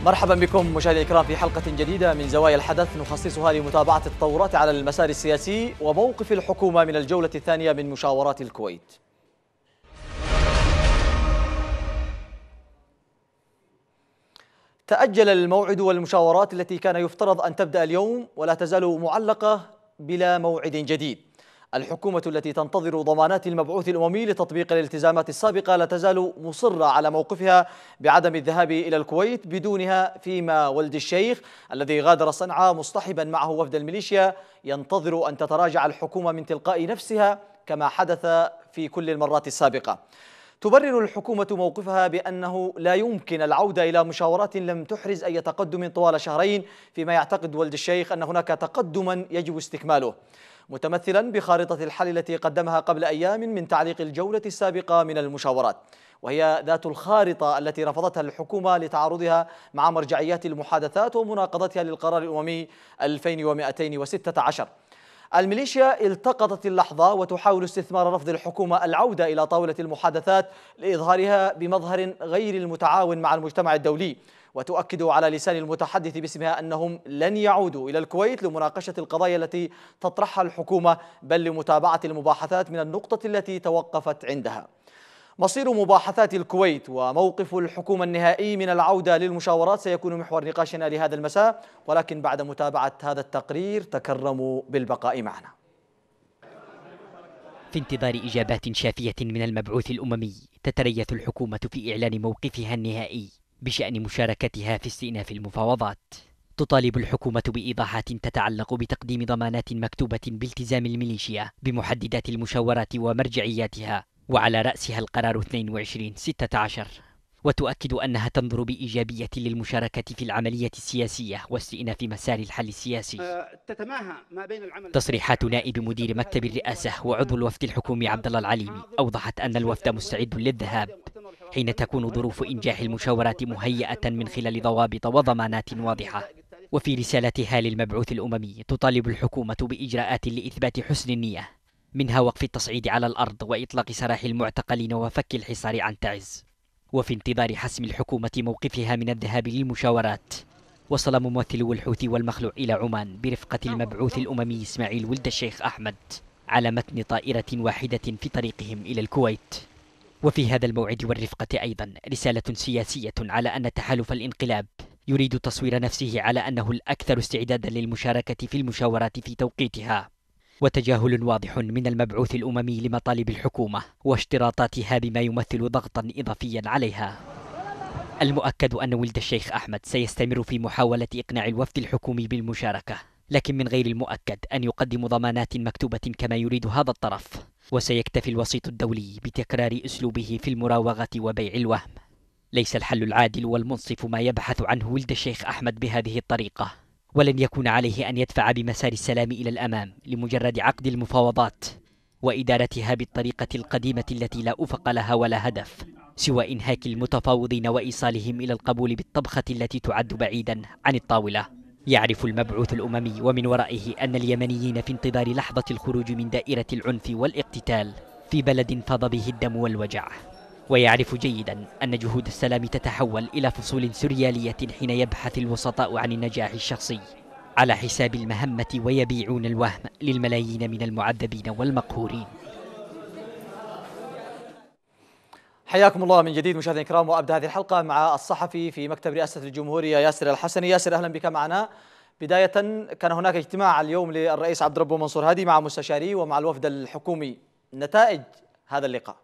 مرحبا بكم مشاهدينا الكرام في حلقة جديدة من زوايا الحدث نخصصها لمتابعة التطورات على المسار السياسي وموقف الحكومة من الجولة الثانية من مشاورات الكويت. تأجل الموعد والمشاورات التي كان يفترض أن تبدأ اليوم ولا تزال معلقة بلا موعد جديد. الحكومة التي تنتظر ضمانات المبعوث الأممي لتطبيق الالتزامات السابقة لا تزال مصرة على موقفها بعدم الذهاب إلى الكويت بدونها، فيما ولد الشيخ الذي غادر صنعاء مصطحبا معه وفد الميليشيا ينتظر أن تتراجع الحكومة من تلقاء نفسها كما حدث في كل المرات السابقة. تبرر الحكومة موقفها بأنه لا يمكن العودة إلى مشاورات لم تحرز أي تقدم طوال شهرين، فيما يعتقد ولد الشيخ أن هناك تقدما يجب استكماله، متمثلا بخارطة الحل التي قدمها قبل أيام من تعليق الجولة السابقة من المشاورات، وهي ذات الخارطة التي رفضتها الحكومة لتعارضها مع مرجعيات المحادثات ومناقضتها للقرار الأممي 2216. الميليشيا التقطت اللحظة وتحاول استثمار رفض الحكومة العودة إلى طاولة المحادثات لإظهارها بمظهر غير المتعاون مع المجتمع الدولي، وتؤكد على لسان المتحدث باسمها أنهم لن يعودوا إلى الكويت لمناقشة القضايا التي تطرحها الحكومة، بل لمتابعة المباحثات من النقطة التي توقفت عندها. مصير مباحثات الكويت وموقف الحكومة النهائي من العودة للمشاورات سيكون محور نقاشنا لهذا المساء، ولكن بعد متابعة هذا التقرير تكرموا بالبقاء معنا. في انتظار إجابات شافية من المبعوث الأممي، تتريث الحكومة في إعلان موقفها النهائي بشأن مشاركتها في استئناف المفاوضات. تطالب الحكومة بإيضاحات تتعلق بتقديم ضمانات مكتوبة بالتزام الميليشيا بمحددات المشاورات ومرجعياتها، وعلى رأسها القرار 2216، وتؤكد أنها تنظر بإيجابية للمشاركة في العملية السياسية واستئناف مسار الحل السياسي. تتماهى ما بين العمل. تصريحات نائب مدير مكتب الرئاسة وعضو الوفد الحكومي عبد الله العليمي أوضحت أن الوفد مستعد للذهاب حين تكون ظروف إنجاح المشاورات مهيئة من خلال ضوابط وضمانات واضحة. وفي رسالتها للمبعوث الأممي تطالب الحكومة بإجراءات لإثبات حسن النية، منها وقف التصعيد على الأرض وإطلاق سراح المعتقلين وفك الحصار عن تعز. وفي انتظار حسم الحكومة موقفها من الذهاب للمشاورات، وصل ممثلو الحوثي والمخلوع إلى عمان برفقة المبعوث الأممي إسماعيل ولد الشيخ أحمد على متن طائرة واحدة في طريقهم إلى الكويت. وفي هذا الموعد والرفقة أيضا رسالة سياسية على أن تحالف الانقلاب يريد تصوير نفسه على أنه الأكثر استعدادا للمشاركة في المشاورات في توقيتها، وتجاهل واضح من المبعوث الأممي لمطالب الحكومة واشتراطاتها بما يمثل ضغطا إضافيا عليها. المؤكد أن ولد الشيخ أحمد سيستمر في محاولة إقناع الوفد الحكومي بالمشاركة، لكن من غير المؤكد أن يقدم ضمانات مكتوبة كما يريد هذا الطرف، وسيكتفي الوسيط الدولي بتكرار أسلوبه في المراوغة وبيع الوهم. ليس الحل العادل والمنصف ما يبحث عنه ولد الشيخ أحمد بهذه الطريقة، ولن يكون عليه أن يدفع بمسار السلام إلى الأمام لمجرد عقد المفاوضات وإدارتها بالطريقة القديمة التي لا أفق لها ولا هدف سوى إنهاك المتفاوضين وإيصالهم إلى القبول بالطبخة التي تعد بعيدا عن الطاولة. يعرف المبعوث الأممي ومن ورائه أن اليمنيين في انتظار لحظة الخروج من دائرة العنف والاقتتال في بلد فاض به الدم والوجع، ويعرف جيدا أن جهود السلام تتحول إلى فصول سريالية حين يبحث الوسطاء عن النجاح الشخصي على حساب المهمة ويبيعون الوهم للملايين من المعذبين والمقهورين. حياكم الله من جديد مشاهدينا الكرام، وأبدأ هذه الحلقة مع الصحفي في مكتب رئاسة الجمهورية ياسر الحسني. ياسر، أهلا بك معنا. بداية، كان هناك اجتماع اليوم للرئيس عبد الرب منصور هادي مع مستشاريه ومع الوفد الحكومي، نتائج هذا اللقاء؟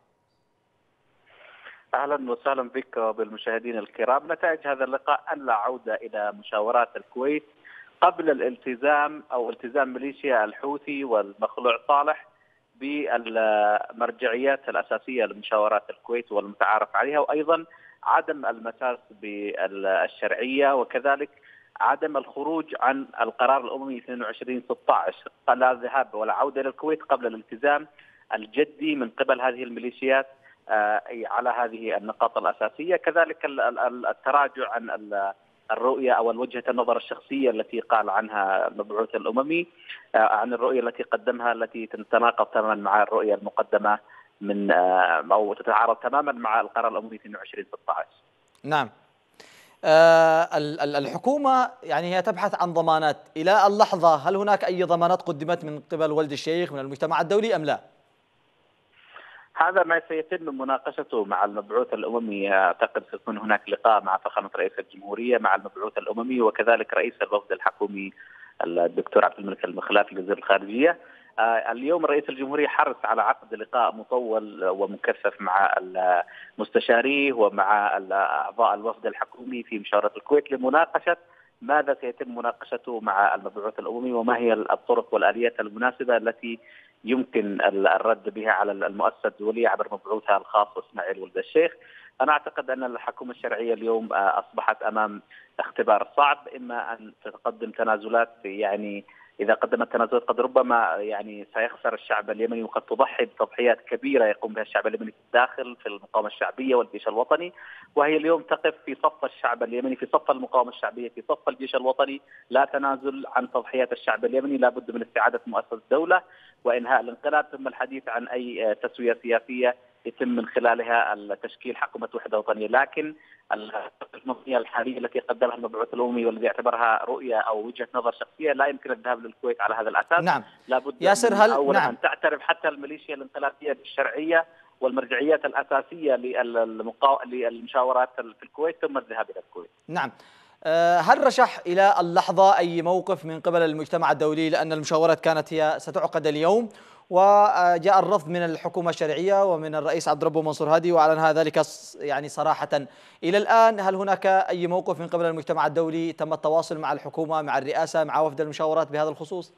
أهلا وسهلا بك بالمشاهدين الكرام. نتائج هذا اللقاء أن لا عودة إلى مشاورات الكويت قبل الالتزام أو التزام ميليشيا الحوثي والمخلوع صالح بالمرجعيات الأساسية لمشاورات الكويت والمتعارف عليها، وأيضا عدم المساس بالشرعية، وكذلك عدم الخروج عن القرار الأممي 2216 لا ذهاب ولا عودة إلى الكويت قبل الالتزام الجدي من قبل هذه الميليشيات على هذه النقاط الأساسية. كذلك التراجع عن الرؤية أو وجهة النظر الشخصية التي قال عنها المبعوث الأممي، عن الرؤية التي قدمها التي تتناقض تماما مع الرؤية المقدمة من أو تتعارض تماما مع القرار الأممي 2216. نعم. الحكومة يعني هي تبحث عن ضمانات إلى اللحظة. هل هناك أي ضمانات قدمت من قبل ولد الشيخ من المجتمع الدولي أم لا؟ هذا ما سيتم مناقشته مع المبعوث الأممي. أعتقد سيكون هناك لقاء مع فخامة رئيس الجمهورية مع المبعوث الأممي وكذلك رئيس الوفد الحكومي الدكتور عبد الملك المخلافي وزير الخارجية. اليوم رئيس الجمهورية حرص على عقد لقاء مطول ومكثف مع مستشاريه ومع أعضاء الوفد الحكومي في مشاورة الكويت لمناقشة ماذا سيتم مناقشته مع المبعوث الأممي وما هي الطرق والآليات المناسبة التي يمكن الرد بها على المؤسسة الدولية عبر مبعوثها الخاص إسماعيل ولد الشيخ. أنا أعتقد أن الحكومة الشرعية اليوم أصبحت أمام اختبار صعب، إما أن تقدم تنازلات، يعني إذا قدمت تنازلات قد ربما يعني سيخسر الشعب اليمني وقد تضحي بتضحيات كبيرة يقوم بها الشعب اليمني في الداخل في المقاومة الشعبية والجيش الوطني، وهي اليوم تقف في صف الشعب اليمني، في صف المقاومة الشعبية، في صف الجيش الوطني. لا تنازل عن تضحيات الشعب اليمني، لا بد من استعادة مؤسسة الدولة وإنهاء الانقلاب، ثم الحديث عن أي تسوية سياسية يتم من خلالها تشكيل حكومة وحدة وطنية. لكن النظرية الحالية التي قدمها المبعوث الأممي والذي يعتبرها رؤية أو وجهة نظر شخصية لا يمكن الذهاب للكويت على هذا الأساس. نعم لابد ياسر، من هل أولا أن تعترف حتى الميليشيا الانقلابية بالشرعية والمرجعيات الأساسية للمشاورات في الكويت ثم الذهاب إلى الكويت. نعم. هل رشح إلى اللحظة أي موقف من قبل المجتمع الدولي، لأن المشاورات كانت هي ستعقد اليوم وجاء الرفض من الحكومة الشرعية ومن الرئيس عبد ربه منصور هادي وأعلنها ذلك يعني صراحة إلى الآن؟ هل هناك أي موقف من قبل المجتمع الدولي تم التواصل مع الحكومة مع الرئاسة مع وفد المشاورات بهذا الخصوص؟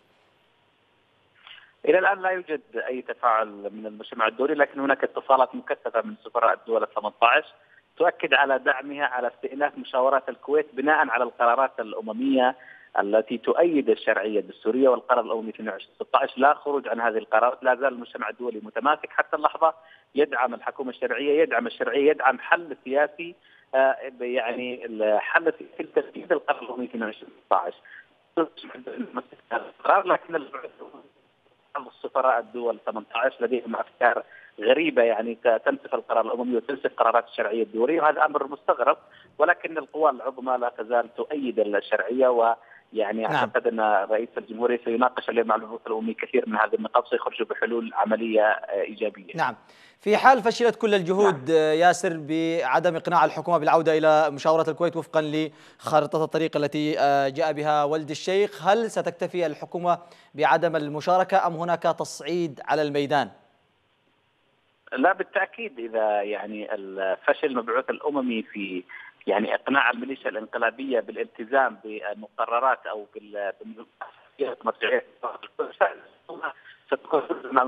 إلى الآن لا يوجد أي تفاعل من المجتمع الدولي، لكن هناك اتصالات مكثفة من سفراء الدول 18 تؤكد على دعمها على استئناف مشاورات الكويت بناء على القرارات الأممية التي تؤيد الشرعية الدستورية والقرار الأممي 2216. لا خروج عن هذه القرارات. لا زال المجتمع الدولي متماسك حتى اللحظة، يدعم الحكومة الشرعية، يدعم الشرعية، يدعم حل سياسي، يعني حل في تنفيذ القرار الأممي 2216. لكن السفراء الدول 18 لديهم أفكار غريبة، يعني تنسف القرار الأممي وتنسف قرارات الشرعية الدولية، وهذا أمر مستغرب، ولكن القوى العظمى لا تزال تؤيد الشرعية. ويعني أعتقد أن رئيس الجمهورية سيناقش اليوم مع المبعوث الأممي كثير من هذه النقاط سيخرجوا بحلول عملية إيجابية. نعم. في حال فشلت كل الجهود ياسر بعدم إقناع الحكومة بالعودة إلى مشاورة الكويت وفقا لخارطة الطريق التي جاء بها ولد الشيخ، هل ستكتفي الحكومة بعدم المشاركة أم هناك تصعيد على الميدان؟ لا بالتأكيد، إذا يعني الفشل المبعوث الأممي في يعني إقناع الميليشيا الانقلابية بالالتزام بالمقررات أو بالمرجعيات ستكون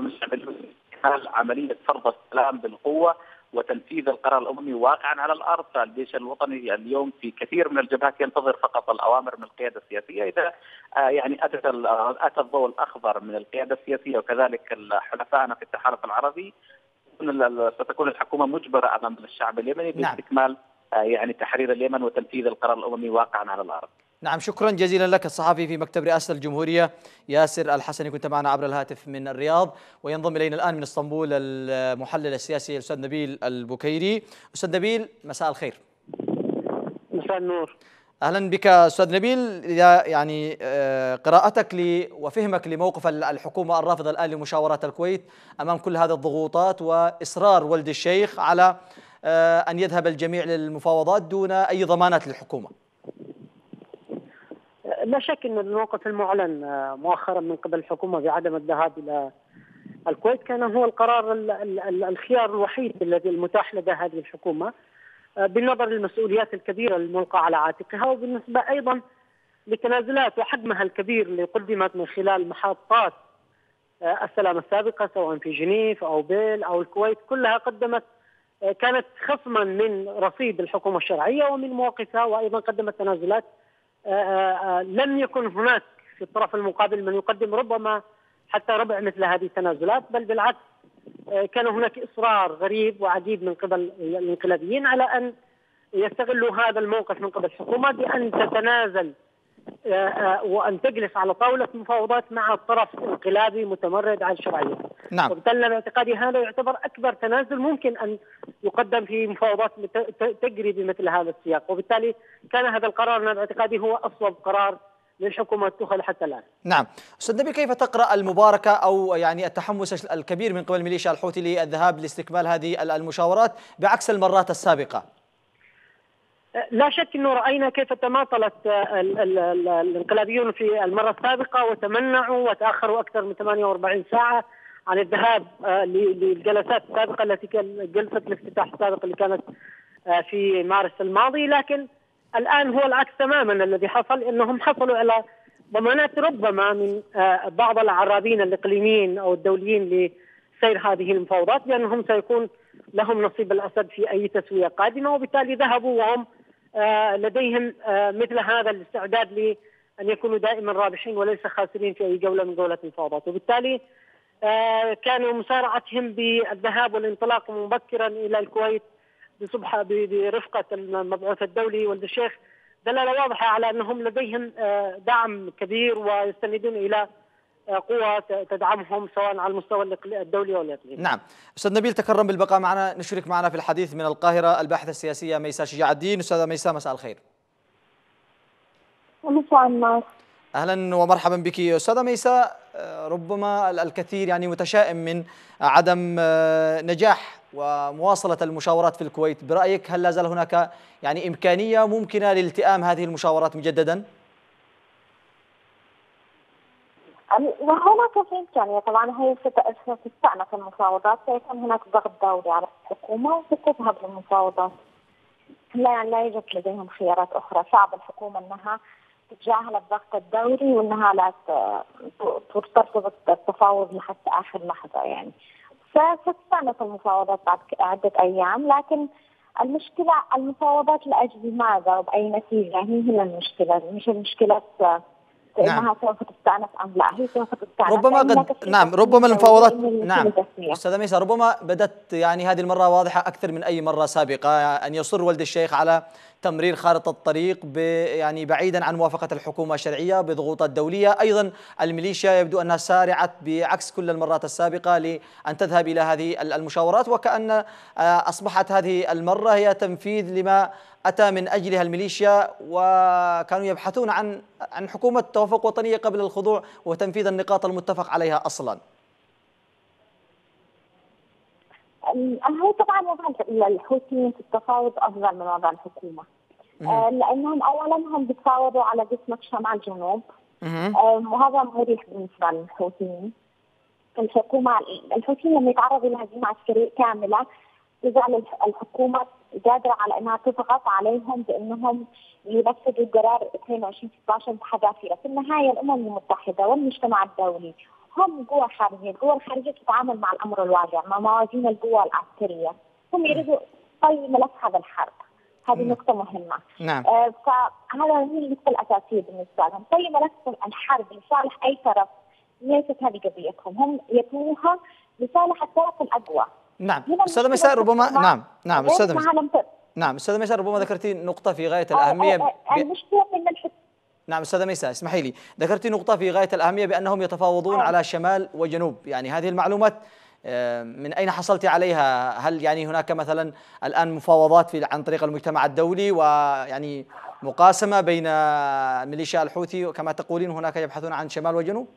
عملية فرض السلام بالقوة وتنفيذ القرار الأممي واقعا على الأرض. فالجيش الوطني اليوم في كثير من الجبهات ينتظر فقط الأوامر من القيادة السياسية. إذا يعني أتى الضوء الأخضر من القيادة السياسية وكذلك حلفائنا في التحالف العربي، ستكون الحكومة مجبرة أمام الشعب اليمني باستكمال يعني تحرير اليمن وتنفيذ القرار الأممي واقعا على الأرض. نعم، شكرا جزيلا لك الصحفي في مكتب رئاسة الجمهورية ياسر الحسني، كنت معنا عبر الهاتف من الرياض. وينضم إلينا الآن من اسطنبول المحلل السياسي الأستاذ نبيل البكيري. أستاذ نبيل، مساء الخير. مساء النور. أهلا بك أستاذ نبيل. يعني قراءتك وفهمك لموقف الحكومة الرافضة الآن لمشاورات الكويت أمام كل هذه الضغوطات وإصرار ولد الشيخ على أن يذهب الجميع للمفاوضات دون أي ضمانات للحكومة. لا شك أن الموقف المعلن مؤخرا من قبل الحكومة بعدم الذهاب إلى الكويت كان هو القرار الخيار الوحيد الذي المتاح لدى هذه الحكومة بالنظر للمسؤوليات الكبيرة الملقاة على عاتقها، وبالنسبة أيضا لتنازلات وحجمها الكبير اللي قدمت من خلال محطات السلام السابقة سواء في جنيف أو بيل أو الكويت، كلها كانت خصما من رصيد الحكومة الشرعية ومن مواقفها، وأيضا قدمت تنازلات لم يكن هناك في الطرف المقابل من يقدم ربما حتى ربع مثل هذه التنازلات، بل بالعكس كان هناك إصرار غريب وعديد من قبل الانقلابيين على أن يستغلوا هذا الموقف من قبل الحكومة بأن تتنازل وأن تجلس على طاولة مفاوضات مع طرف انقلابي متمرد على الشرعية. نعم. وبالتالي باعتقادي هذا يعتبر أكبر تنازل ممكن أن يقدم في مفاوضات تجري بمثل هذا السياق، وبالتالي كان هذا القرار أنا باعتقادي هو أصوب قرار للحكومة تخل حتى الآن. نعم. أستاذ نبيل، كيف تقرأ المباركة أو يعني التحمس الكبير من قبل ميليشيا الحوثي للذهاب لاستكمال هذه المشاورات بعكس المرات السابقة؟ لا شك أنه رأينا كيف تماطلت الانقلابيون في المرة السابقة وتمنعوا وتأخروا أكثر من 48 ساعة عن الذهاب للجلسات السابقة التي كانت جلسة الافتتاح السابقة اللي كانت في مارس الماضي، لكن الآن هو العكس تماما. الذي حصل أنهم حصلوا على ضمانات ربما من بعض العرابين الإقليميين أو الدوليين لسير هذه المفاوضات بأنهم سيكون لهم نصيب الأسد في أي تسوية قادمة، وبالتالي ذهبوا وهم لديهم مثل هذا الاستعداد لأن يكونوا دائما رابحين وليس خاسرين في أي جولة من جولات المفاوضات. وبالتالي كانوا مسارعتهم بالذهاب والانطلاق مبكرا إلى الكويت برفقة المبعوث الدولي ولد الشيخ دلالة واضحة على أنهم لديهم دعم كبير ويستندون إلى قوة تدعمهم سواء على المستوى الدولي والإقليمي. نعم. أستاذ نبيل، تكرم بالبقاء معنا. نشرك معنا في الحديث من القاهرة الباحثة السياسية ميساء شجاع الدين. أستاذة ميساء، مساء الخير. مساء النور. أهلا ومرحبا بك أستاذة ميساء. ربما الكثير يعني متشائم من عدم نجاح ومواصلة المشاورات في الكويت. برأيك هل لا زال هناك يعني إمكانية ممكنة لالتئام هذه المشاورات مجددا؟ هناك في إمكانية طبعا، هي ستستأنف المفاوضات، سيكون هناك ضغط دولي على الحكومة وستذهب للمفاوضات. لا يوجد لديهم خيارات أخرى. صعب الحكومة أنها تتجاهل الضغط الدولي وأنها لا ترتبط التفاوض لحتى آخر لحظة. يعني ستستأنف المفاوضات بعد عدة أيام، لكن المشكلة المفاوضات لأجل ماذا وبأي نتيجة هي المشكلة، مش المشكلة انها سوف تستأنف ام لا. هي سوف تستأنف ربما ربما المفاوضات. نعم استاذه ميساء، ربما بدت يعني هذه المره واضحه اكثر من اي مره سابقه ان يصر ولد الشيخ على تمرير خارطه الطريق يعني بعيدا عن موافقه الحكومه الشرعيه بضغوطات دوليه. ايضا الميليشيا يبدو انها سارعت بعكس كل المرات السابقه لان تذهب الى هذه المشاورات، وكأن اصبحت هذه المره هي تنفيذ لما أتى من أجلها الميليشيا، وكانوا يبحثون عن حكومة توافق وطنية قبل الخضوع وتنفيذ النقاط المتفق عليها أصلا. هو طبعا وضع الحوثيين في التفاوض أفضل من وضع الحكومة، لأنهم أولا هم بيتفاوضوا على قسمة شمال جنوب، وهذا مريح بالنسبة للحوثيين. الحوثيين لما يتعرضوا لهزيمة عسكرية كاملة تزال الحكومة قادرة على أنها تضغط عليهم بأنهم ينفذوا قرار 22/16 بحذافيره. في النهاية الأمم المتحدة والمجتمع الدولي هم قوى خارجية. القوى الخارجية تتعامل مع الأمر الواقع مع موازين القوى العسكرية. هم يريدوا طي ملف هذا الحرب. هذه نقطة مهمة. نعم. فهذا هي النقطة الأساسية بالنسبة لهم. طي ملف الحرب لصالح أي طرف ليست هذه قضيتهم. هم يتوها لصالح الطرف الأقوى. نعم استاذة ميساء، ربما نعم استاذة ميساء، ربما ذكرتي نقطة في غاية الأهمية. المشكلة من نعم استاذة ميساء، اسمحي لي، ذكرتي نقطة في غاية الأهمية بأنهم يتفاوضون على شمال وجنوب. يعني هذه المعلومات من أين حصلت عليها؟ هل يعني هناك مثلا الآن مفاوضات عن طريق المجتمع الدولي ويعني مقاسمة بين ميليشيا الحوثي كما تقولين هناك يبحثون عن شمال وجنوب؟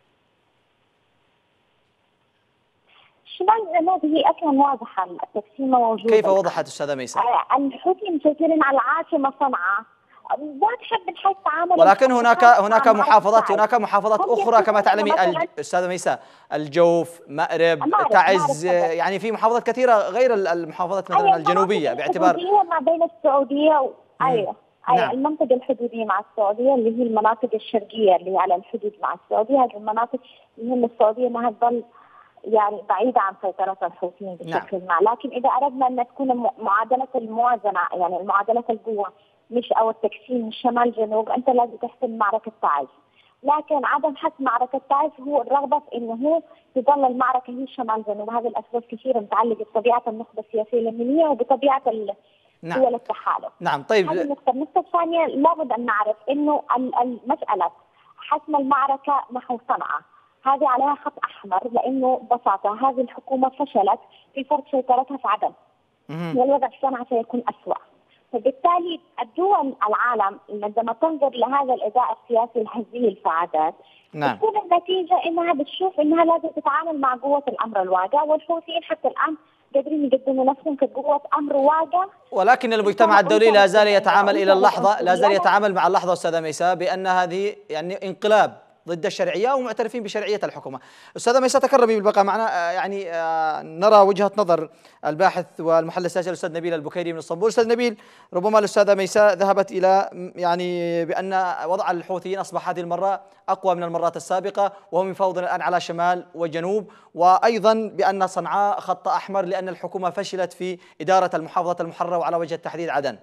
شمال جنوب هي أصلا واضحة، التقسيمة موجودة. كيف وضحت أستاذة ميساء؟ الحوثي مسيطرين على العاصمة صنعاء، واضحة من حيث تعامل. ولكن هناك محافظات أخرى كما تعلمي أستاذة ميساء، الجوف، مأرب، تعز، يعني في محافظات كثيرة غير المحافظات مثلا الجنوبية باعتبار ما بين السعودية نعم. المنطقة الحدودية مع السعودية اللي هي المناطق الشرقية اللي على الحدود مع السعودية. هذه المناطق اللي السعودية انها تظل يعني بعيدة عن سيطرة الحوثيين بشكل ما. لكن إذا أردنا أن تكون معادلة الموازنة، يعني معادلة القوة مش أو التقسيم شمال جنوب، أنت لازم تحسم معركة تعز. لكن عدم حسم معركة تعز هو الرغبة في أنه تظل المعركة هي شمال جنوب. هذه الأسباب كثيرة متعلقة بطبيعة النخبة السياسية اليمينية وبطبيعة دول التحالف. نعم. طيب هذه النقطة الثانية لابد أن نعرف أنه المسألة حسم المعركة نحو صنعاء هذه عليها خط أحمر، لأنه ببساطة هذه الحكومة فشلت في فرض سيطرتها في عدن، والوضع الصنعة سيكون أسوأ. فبالتالي الدول العالم عندما تنظر لهذا الأداء السياسي الهزيل في عدن، تكون النتيجة إنها بتشوف إنها لازم تتعامل مع قوة الأمر الواقع، والحوثيين حتى الآن قادرين يقدموا نفسهم كقوة أمر واقع. ولكن المجتمع الدولي لا زال يتعامل إلى اللحظة، لا زال يتعامل مع اللحظة أستاذة ميساء بأن هذه يعني انقلاب ضد الشرعية ومعترفين بشرعية الحكومة. أستاذة ميساء تكرمي بالبقاء معنا، يعني نرى وجهة نظر الباحث والمحلل السياسي الأستاذ نبيل البكيري من اسطنبول. أستاذ نبيل، ربما الأستاذة ميساء ذهبت إلى يعني بأن وضع الحوثيين أصبح هذه المرة أقوى من المرات السابقة، وهم يفاوضون الآن على شمال وجنوب، وأيضا بأن صنعاء خط أحمر لأن الحكومة فشلت في إدارة المحافظة المحررة وعلى وجه التحديد عدن.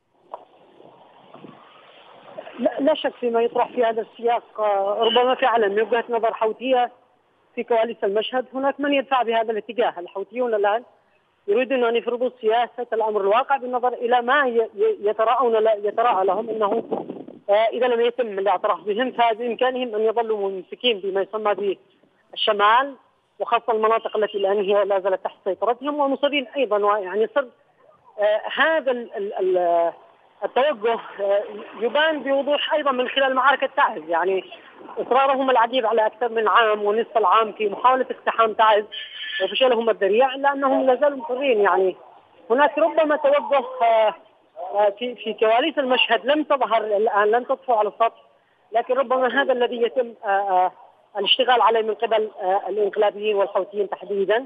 لا شك فيما يطرح في هذا السياق. ربما فعلا من وجهة نظر حوثية في كواليس المشهد هناك من يدفع بهذا الاتجاه. الحوثيون الآن يريدون أن يفرضوا سياسة الأمر الواقع بالنظر إلى ما يتراءى لهم أنه إذا لم يتم الاعتراف بهم فبإمكانهم أن يظلوا ممسكين بما يسمى بالشمال، وخاصة المناطق التي الآن هي لا زالت تحت سيطرتهم، ومصرين أيضا. يعني صار هذا التوجه يبان بوضوح أيضا من خلال معركة تعز. يعني إصرارهم العجيب على أكثر من عام ونصف العام في محاولة اقتحام تعز وفشلهم الذريع، إلا أنهم لا زالوا مصرين. يعني هناك ربما توجه في كواليس المشهد لم تظهر الآن، لم تطفو على السطح، لكن ربما هذا الذي يتم الاشتغال عليه من قبل الانقلابيين والحوثيين تحديدا،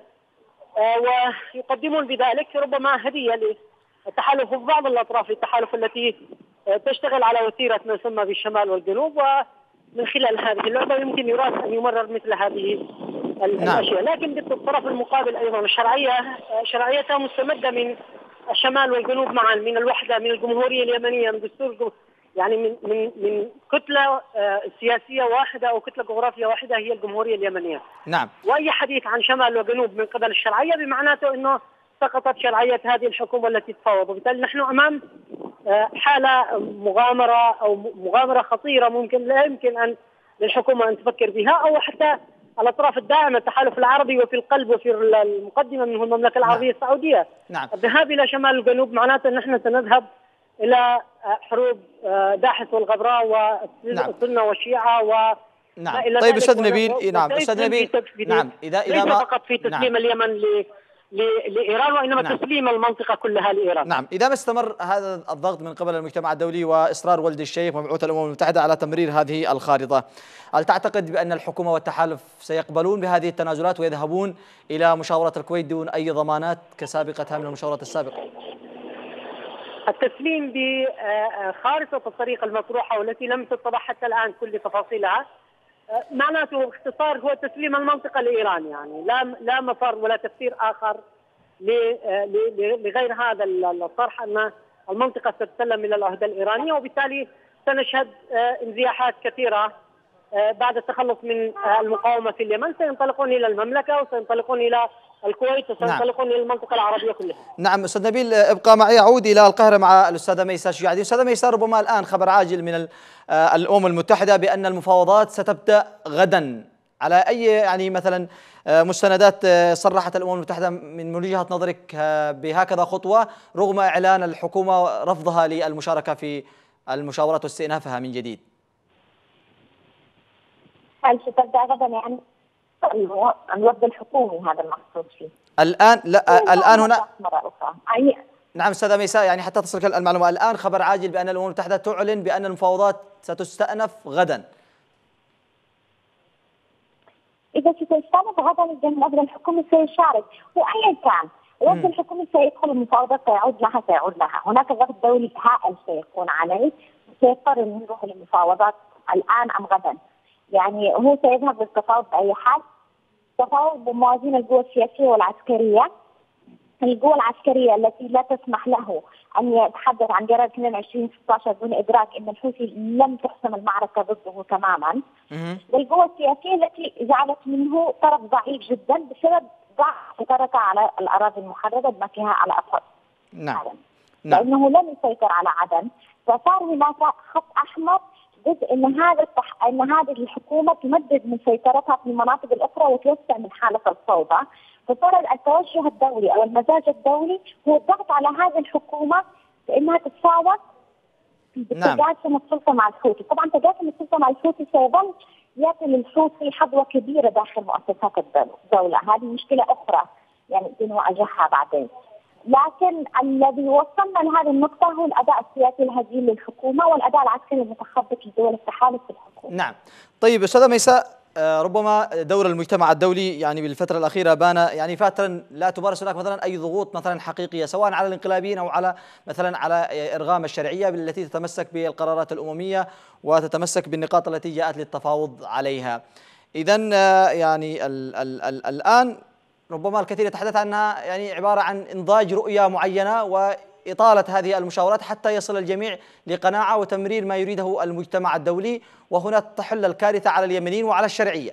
ويقدمون بذلك ربما هدية للتحالف بعض الأطراف، التحالف التي تشتغل على وتيرة ما يسمى بالشمال والجنوب، ومن خلال هذه اللعبة يمكن يراد أن يمرر مثل هذه الأشياء. لكن بالطرف المقابل أيضا شرعيتها مستمدة من الشمال والجنوب معا، من الوحدة، من الجمهورية اليمنية، من دستور، يعني من كتلة سياسية واحدة أو كتلة جغرافية واحدة هي الجمهورية اليمنية. نعم. وأي حديث عن شمال وجنوب من قبل الشرعية بمعناته أنه سقطت شرعية هذه الحكومة التي تفاوض، وبالتالي نحن أمام حالة مغامرة أو مغامرة خطيرة ممكن لا يمكن أن للحكومة أن تفكر بها، أو حتى الأطراف الداعمة التحالف العربي وفي القلب وفي المقدمة منه المملكة العربية السعودية. نعم. الذهاب إلى شمال الجنوب معناته أن نحن سنذهب إلى حروب داحس والغبراء والسنة والشيعة نعم. طيب أستاذ نبيل، نعم أستاذ نبيل، نعم إذا ما فقط في تسليم اليمن لإيران، وإنما تسليم المنطقة كلها لإيران. نعم. إذا ما استمر هذا الضغط من قبل المجتمع الدولي وإصرار ولد الشيخ ومبعوث الأمم المتحدة على تمرير هذه الخارطة، هل تعتقد بأن الحكومة والتحالف سيقبلون بهذه التنازلات ويذهبون إلى مشاورة الكويت دون أي ضمانات كسابقتها من المشاورات السابقة؟ التسليم بخارطة الطريق المطروحة والتي لم تتضح حتى الآن كل تفاصيلها معناته باختصار هو تسليم المنطقة لإيران. يعني لا مفر ولا تفسير آخر لغير هذا الطرح أن المنطقة ستسلم إلى العهدة الإيرانية، وبالتالي سنشهد انزياحات كثيرة بعد التخلص من المقاومة في اليمن. سينطلقون إلى المملكة وسينطلقون إلى الكويت وسينطلقون إلى المنطقة العربية كلها. نعم أستاذ نبيل، ابقى معي، أعود إلى القاهرة مع الأستاذة ميساء شجاعي. أستاذة ميساء، ربما الآن خبر عاجل من الأمم المتحدة بأن المفاوضات ستبدأ غدا، على أي يعني مثلا مستندات صرحت الأمم المتحدة من وجهة نظرك بهكذا خطوة رغم إعلان الحكومة رفضها للمشاركة في المشاورات واستئنافها من جديد؟ هل ستبدأ غدا؟ يعني الوفد الحكومي هذا المقصود فيه الآن؟ لا الآن هنا مرة أخرى. نعم أستاذة ميساء، يعني حتى تصلك المعلومة الآن خبر عاجل بأن الأمم المتحدة تعلن بأن المفاوضات ستستأنف غدا. إذا ستستأنف غدا الوفد الحكومي سيشارك، وأيا كان الوفد الحكومي سيدخل المفاوضات سيعود لها. هناك ضغط دولي هائل سيكون عليه، سيضطر أن يروح للمفاوضات الآن أم غدا. يعني هو سيذهب للتفاوض بأي حال، تفاوض بموازين القوى السياسية والعسكرية. القوى العسكرية التي لا تسمح له أن يتحدث عن قرار 22/16 دون إدراك أن الحوثي لم تحسم المعركة ضده تماما، والقوى السياسية التي جعلت منه طرف ضعيف جدا بسبب ضعف سيطرته على الأراضي المحررة بمكانها على أطراف عدن. لأنه لم يسيطر على عدن، فصار هناك خط أحمر تحدد ان هذه الحكومه تمدد من سيطرتها في المناطق الاخرى وتوسع من حاله الفوضى. فصار التوجه الدولي او المزاج الدولي هو الضغط على هذه الحكومه بانها تتفاوض بتقاسم السلطه مع الحوثي. طبعا تقاسم السلطه مع الحوثي سيظل يعطي للحوثي حظوه كبيره داخل مؤسسات الدوله، هذه مشكله اخرى يعني سنواجهها بعدين. لكن الذي وصلنا لهذه النقطة هو الأداء السياسي الهزيل للحكومة والأداء العسكري المتخبط لدول التحالف في الحكومة. نعم. طيب أستاذة ميساء، ربما دور المجتمع الدولي يعني بالفترة الأخيرة بان يعني فترة لا تمارس هناك مثلا أي ضغوط مثلا حقيقية سواء على الانقلابيين أو على مثلا على إرغام الشرعية التي تتمسك بالقرارات الأممية وتتمسك بالنقاط التي جاءت للتفاوض عليها. إذن يعني الآن ربما الكثير يتحدث عنها يعني عبارة عن إنضاج رؤية معينة وإطالة هذه المشاورات حتى يصل الجميع لقناعة وتمرير ما يريده المجتمع الدولي، وهنا تحل الكارثة على اليمنيين وعلى الشرعية.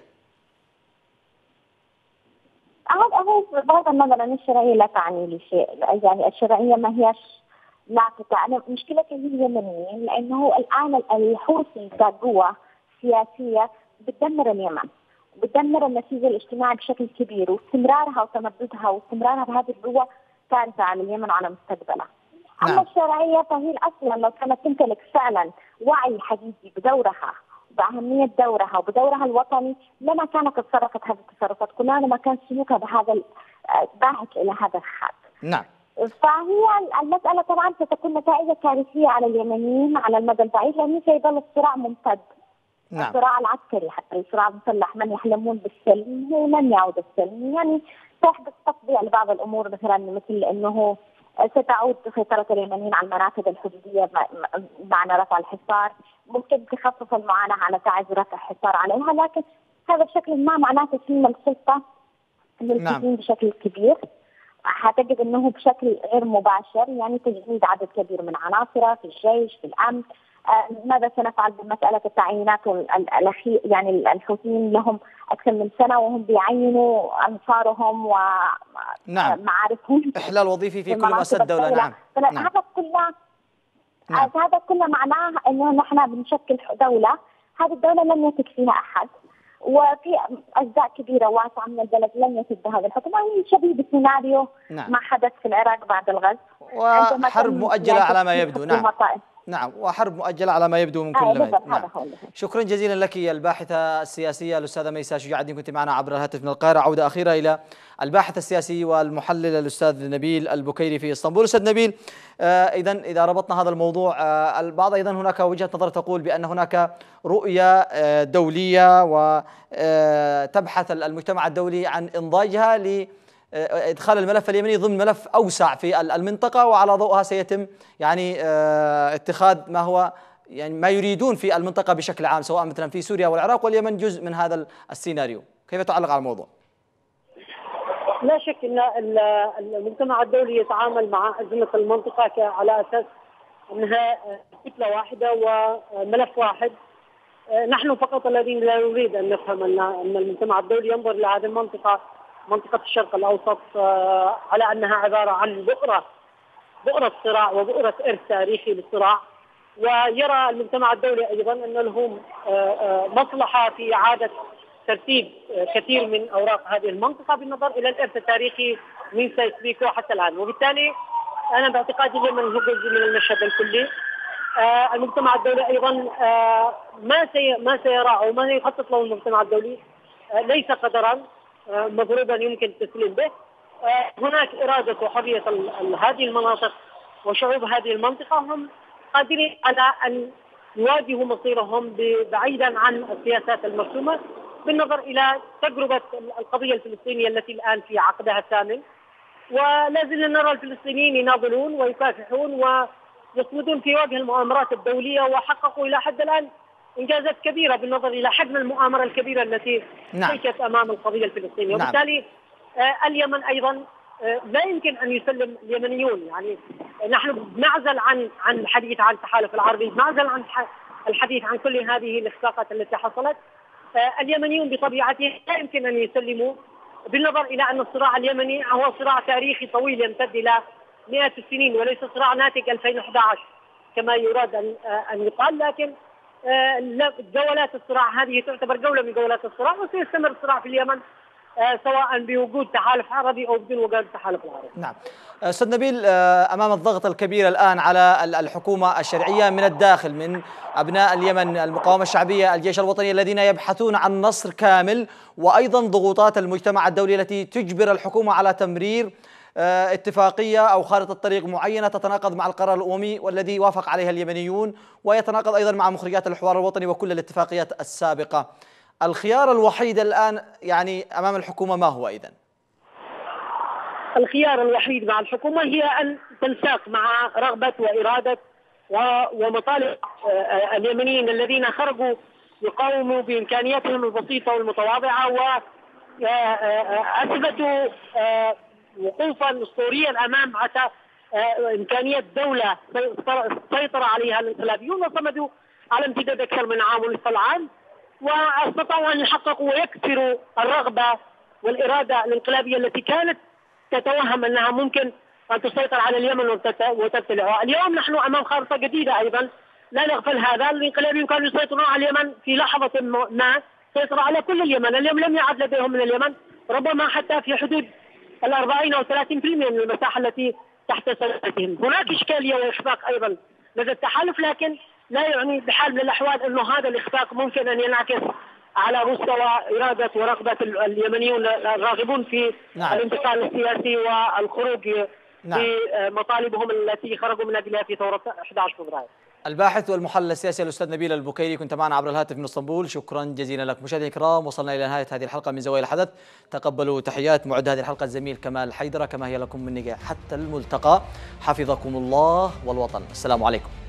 هو بغض النظر أن الشرعية لا تعني لي شيء، يعني الشرعية ما هيش لافتة. أنا مشكلتي هي اليمنيين، لأنه الآن الحوثي كقوة سياسية بتدمر اليمن، بتدمر النسيج الاجتماعي بشكل كبير، واستمرارها وتمددها واستمرارها بهذه القوة كارثة على اليمن وعلى مستقبلها. أما الشرعية فهي أصلا لو كانت تمتلك فعلا وعي حقيقي بدورها وبأهمية دورها وبدورها الوطني لما كانت تصرفت هذه التصرفات كلها، لما كان سلوكها بهذا باهت إلى هذا الحد. نعم. فهي المسألة طبعا ستكون نتائجها كارثية على اليمنيين على المدى البعيد، لأنه سيظل الصراع ممتد. نعم. الصراع العسكري حتى الصراع المسلح، من يحلمون بالسلم هو لن يعود السلم، يعني سيحدث تطبيع لبعض الامور مثلا مثل انه ستعود سيطرة اليمنيين على المناطق الحدودية معنى رفع الحصار، ممكن تخفف المعاناة على تعز رفع الحصار عليها، لكن هذا بشكل ما معناه تسليم السلطة للحوثيين بشكل كبير. حتجد انه بشكل غير مباشر يعني تجنيد عدد كبير من عناصره في الجيش في الامن. ماذا سنفعل بمسألة التعيينات يعني الحوثيين لهم أكثر من سنة وهم بيعينوا أنصارهم ومعارفهم. إحلال وظيفي في كل مؤسسات الدولة. نعم. هذا كله معناه أنه نحن بنشكل دولة، هذه الدولة لن يثق فيها أحد، وفي أجزاء كبيرة واسعة من البلد لن يثق بهذا الحكم. هي شبيه بسيناريو ما حدث في العراق بعد الغزو، وحرب مؤجلة على ما يبدو. نعم، وحرب مؤجلة على ما يبدو من كل ما. نعم. شكرا جزيلا لك الباحثة السياسية الأستاذة ميساء شجاع الدين، كنت معنا عبر الهاتف من القاهرة. عودة أخيرة إلى الباحث السياسي والمحلل الأستاذ نبيل البكيري في اسطنبول. أستاذ نبيل، إذا ربطنا هذا الموضوع، البعض أيضا هناك وجهة نظر تقول بأن هناك رؤية دولية وتبحث المجتمع الدولي عن إنضاجها إدخال الملف اليمني ضمن ملف أوسع في المنطقة، وعلى ضوءها سيتم يعني اتخاذ ما هو يعني ما يريدون في المنطقة بشكل عام، سواء مثلا في سوريا والعراق واليمن جزء من هذا السيناريو. كيف تعلق على الموضوع؟ لا شك أن المجتمع الدولي يتعامل مع أزمة المنطقة على أساس أنها كتلة واحدة وملف واحد. نحن فقط الذين لا نريد أن نفهم أن المجتمع الدولي ينظر إلى هذه المنطقة، منطقة الشرق الأوسط، على أنها عبارة عن بؤرة صراع وبؤرة إرث تاريخي للصراع، ويرى المجتمع الدولي أيضا أن لهم مصلحة في إعادة ترتيب كثير من أوراق هذه المنطقة بالنظر إلى الإرث التاريخي من سيسبيكو حتى الآن. وبالتالي أنا باعتقادي اليمن هو جزء من المشهد الكلي. المجتمع الدولي أيضا ما سيرى أو ما يخطط له المجتمع الدولي ليس قدرا مضروبا يمكن التسليم به. هناك إرادة وحرية هذه المناطق وشعوب هذه المنطقة، هم قادرين على أن يواجهوا مصيرهم بعيدا عن السياسات المرسومة بالنظر إلى تجربة القضية الفلسطينية التي الآن في عقدها الثامن. ولا زلنا نرى الفلسطينيين يناضلون ويكافحون ويصمدون في وجه المؤامرات الدولية، وحققوا إلى حد الآن إنجازات كبيرة بالنظر إلى حجم المؤامرة الكبيرة التي عيشت أمام القضية الفلسطينية. وبالتالي اليمن أيضا لا يمكن أن يسلم اليمنيون. يعني نحن بنعزل عن الحديث عن التحالف العربي، بنعزل عن الحديث عن كل هذه الإخفاقات التي حصلت. اليمنيون بطبيعتهم لا يمكن أن يسلموا بالنظر إلى أن الصراع اليمني هو صراع تاريخي طويل يمتد إلى مئات السنين وليس صراع ناتج 2011 كما يراد أن يقال. لكن جولات الصراع هذه تعتبر جولة من جولات الصراع، وسيستمر الصراع في اليمن سواء بوجود تحالف عربي أو بدون وجود التحالف العربي. نعم. أستاذ نبيل، أمام الضغط الكبير الآن على الحكومة الشرعية من الداخل، من أبناء اليمن، المقاومة الشعبية، الجيش الوطني الذين يبحثون عن نصر كامل، وأيضا ضغوطات المجتمع الدولي التي تجبر الحكومة على تمرير اتفاقية أو خارطة طريق معينة تتناقض مع القرار الأممي والذي وافق عليها اليمنيون، ويتناقض أيضا مع مخرجات الحوار الوطني وكل الاتفاقيات السابقة. الخيار الوحيد الآن يعني أمام الحكومة ما هو إذن؟ الخيار الوحيد مع الحكومة هي أن تنساق مع رغبة وإرادة ومطالب اليمنيين الذين خرجوا يقاوموا بإمكانياتهم البسيطة والمتواضعة، وأثبتوا وقوفا أسطوريا أمام إمكانية دولة سيطر عليها الانقلابيون، وصمدوا على امتداد أكثر من عام ونصف العام، واستطاعوا أن يحققوا ويكسروا الرغبة والإرادة الانقلابية التي كانت تتوهم أنها ممكن أن تسيطر على اليمن وتبتلعها. اليوم نحن أمام خارطة جديدة أيضا، لا نغفل هذا. الانقلابيون كانوا يسيطرون على اليمن في لحظة ما، سيطروا على كل اليمن. اليوم لم يعد لديهم من اليمن ربما حتى في حدود 40 أو 30% من المساحة التي تحت سيطرتهم. هناك إشكالية وإخفاق أيضا لدى التحالف، لكن لا يعني بحال من الأحوال أنه هذا الإخفاق ممكن أن ينعكس على مستوى إرادة ورغبة اليمنيون الراغبون في الانتقال السياسي والخروج بمطالبهم التي خرجوا من أجلها في ثورة 11 فبراير. الباحث والمحلل السياسي الأستاذ نبيل البكيري كنت معنا عبر الهاتف من اسطنبول، شكرا جزيلا لك. مشاهدينا الكرام، وصلنا إلى نهاية هذه الحلقة من زوايا الحدث. تقبلوا تحيات معد هذه الحلقة الزميل كمال حيدرة، كما هي لكم مني حتى الملتقى. حفظكم الله والوطن. السلام عليكم.